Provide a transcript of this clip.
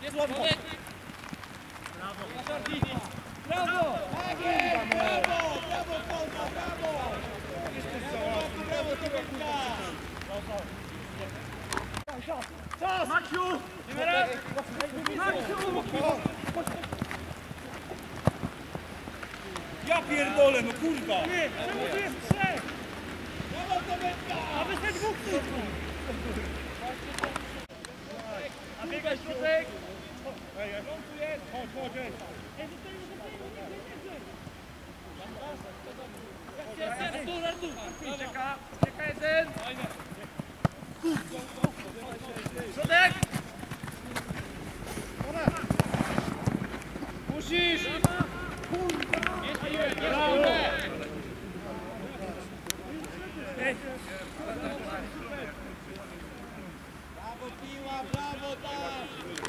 Brawo! Brawo! Tak jest! Brawo! Brawo, Polska! Brawo! Brawo, Tomek! Czas! Maksiu! Maksiu! Ja pierdolę, no kurwa! Nie, czemu tu jest trzech? Brawo, Tomek! A wy ste dwóch tylko! A biegaj środek! Tu jest! Chodź, chodź! Czeka jeden! Środek! Musisz! Brawo! Brawo piła, brawo tak!